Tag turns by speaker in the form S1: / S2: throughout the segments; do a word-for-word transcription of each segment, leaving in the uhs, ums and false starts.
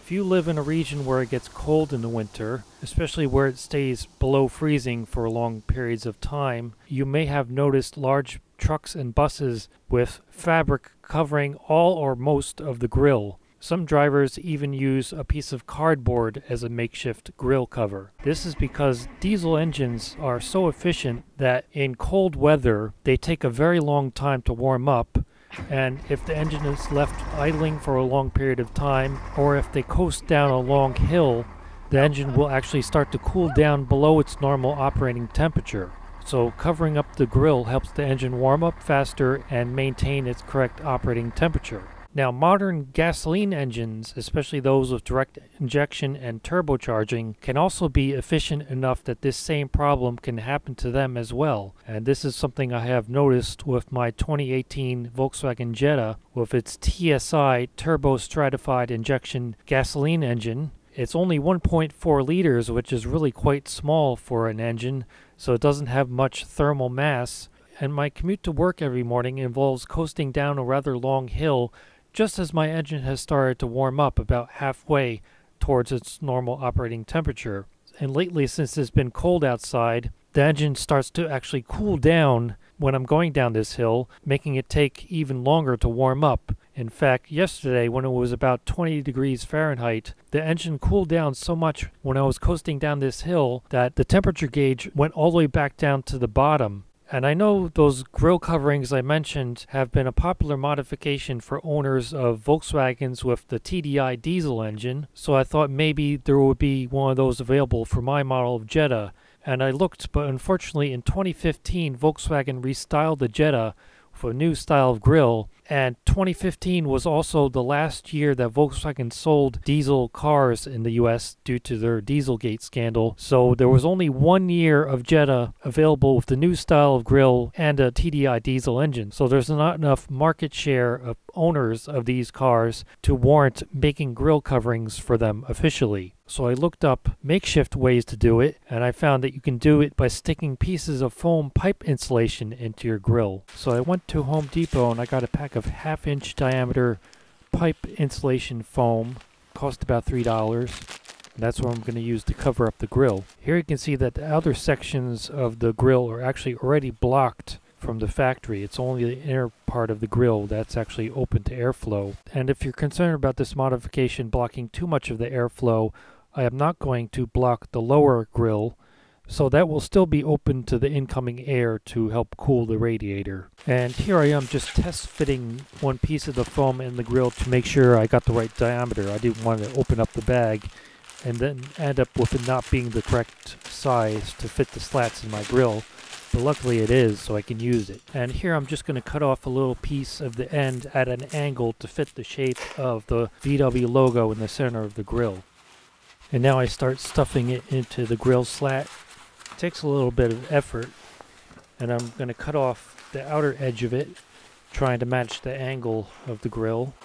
S1: If you live in a region where it gets cold in the winter, especially where it stays below freezing for long periods of time, you may have noticed large trucks and buses with fabric covering all or most of the grille. Some drivers even use a piece of cardboard as a makeshift grille cover. This is because diesel engines are so efficient that in cold weather they take a very long time to warm up, and if the engine is left idling for a long period of time, or if they coast down a long hill, the engine will actually start to cool down below its normal operating temperature. So covering up the grille helps the engine warm up faster and maintain its correct operating temperature. Now, modern gasoline engines, especially those with direct injection and turbocharging, can also be efficient enough that this same problem can happen to them as well. And this is something I have noticed with my twenty eighteen Volkswagen Jetta with its T S I turbo stratified injection gasoline engine. It's only one point four liters, which is really quite small for an engine, so it doesn't have much thermal mass. And my commute to work every morning involves coasting down a rather long hill just as my engine has started to warm up about halfway towards its normal operating temperature. And lately, since it's been cold outside, the engine starts to actually cool down when I'm going down this hill, making it take even longer to warm up. In fact, yesterday when it was about twenty degrees Fahrenheit, the engine cooled down so much when I was coasting down this hill that the temperature gauge went all the way back down to the bottom. And I know those grille coverings I mentioned have been a popular modification for owners of Volkswagens with the T D I diesel engine, so I thought maybe there would be one of those available for my model of Jetta. And I looked, but unfortunately in twenty fifteen Volkswagen restyled the Jetta with a new style of grille, and twenty fifteen was also the last year that Volkswagen sold diesel cars in the U S due to their Dieselgate scandal, so there was only one year of Jetta available with the new style of grille and a T D I diesel engine, so there's not enough market share of owners of these cars to warrant making grille coverings for them officially. So I looked up makeshift ways to do it, and I found that you can do it by sticking pieces of foam pipe insulation into your grille. So I went to Home Depot and I got a pack of half inch diameter pipe insulation foam. Cost about three dollars. And that's what I'm going to use to cover up the grille. Here you can see that the outer sections of the grille are actually already blocked from the factory. It's only the inner part of the grille that's actually open to airflow. And if you're concerned about this modification blocking too much of the airflow, I am not going to block the lower grille, so that will still be open to the incoming air to help cool the radiator. And here I am just test fitting one piece of the foam in the grille to make sure I got the right diameter. I didn't want to open up the bag and then end up with it not being the correct size to fit the slats in my grille. But luckily it is, so I can use it. And here I'm just going to cut off a little piece of the end at an angle to fit the shape of the V W logo in the center of the grille. And now I start stuffing it into the grille slat. It takes a little bit of effort, and I'm going to cut off the outer edge of it, trying to match the angle of the grille.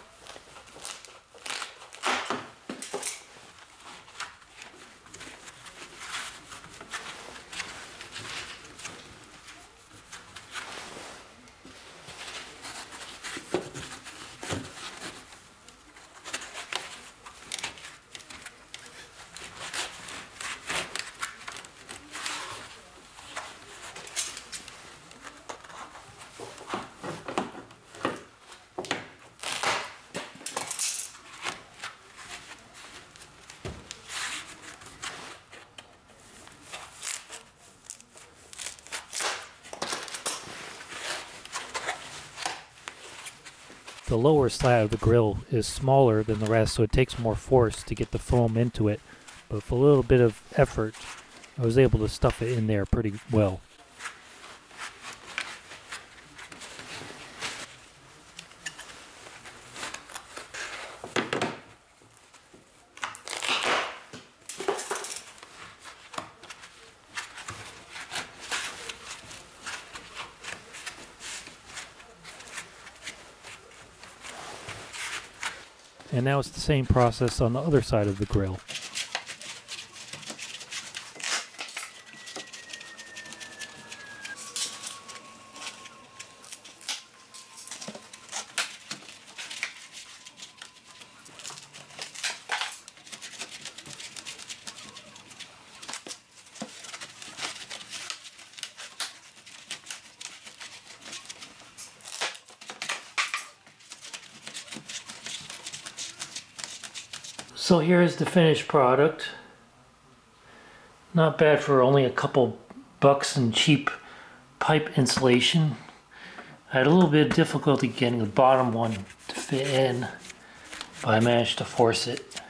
S1: The lower slat of the grille is smaller than the rest, so it takes more force to get the foam into it. But with a little bit of effort, I was able to stuff it in there pretty well. And now it's the same process on the other side of the grille. So here's the finished product. Not bad for only a couple bucks in cheap pipe insulation. I had a little bit of difficulty getting the bottom one to fit in, but I managed to force it.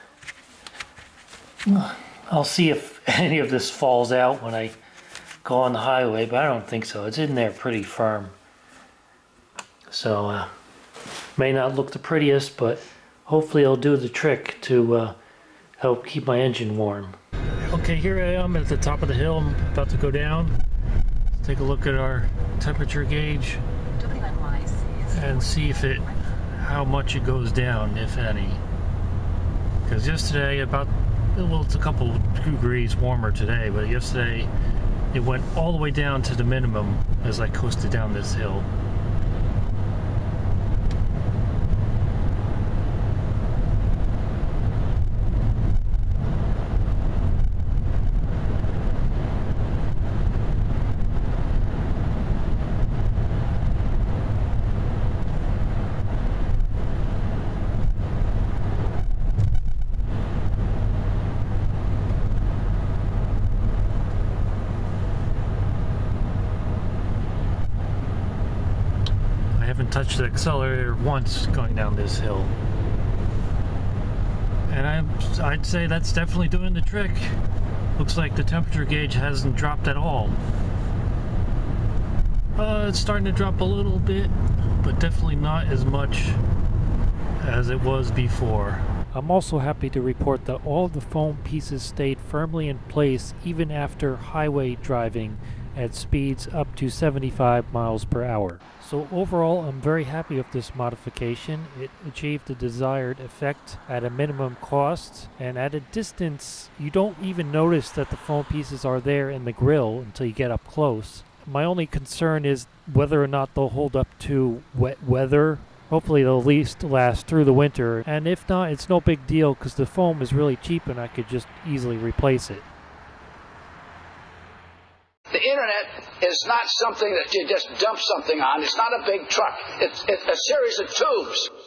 S1: I'll see if any of this falls out when I go on the highway, but I don't think so. It's in there pretty firm. So, uh, may not look the prettiest, but hopefully it'll do the trick to uh, help keep my engine warm. Okay, here I am at the top of the hill. I'm about to go down. Let's take a look at our temperature gauge and see if it, how much it goes down, if any. Because yesterday, about, well, it's a couple degrees warmer today, but yesterday it went all the way down to the minimum as I coasted down this hill. Touched the accelerator once going down this hill, and I'm, I'd say that's definitely doing the trick. Looks like the temperature gauge hasn't dropped at all. Uh, it's starting to drop a little bit, but definitely not as much as it was before. I'm also happy to report that all of the foam pieces stayed firmly in place even after highway driving at speeds up to seventy-five miles per hour. So overall, I'm very happy with this modification. It achieved the desired effect at a minimum cost, and at a distance you don't even notice that the foam pieces are there in the grille until you get up close. My only concern is whether or not they'll hold up to wet weather. Hopefully they'll at least last through the winter, and if not, it's no big deal because the foam is really cheap and I could just easily replace it.
S2: The internet is not something that you just dump something on. It's not a big truck. It's, it's a series of tubes.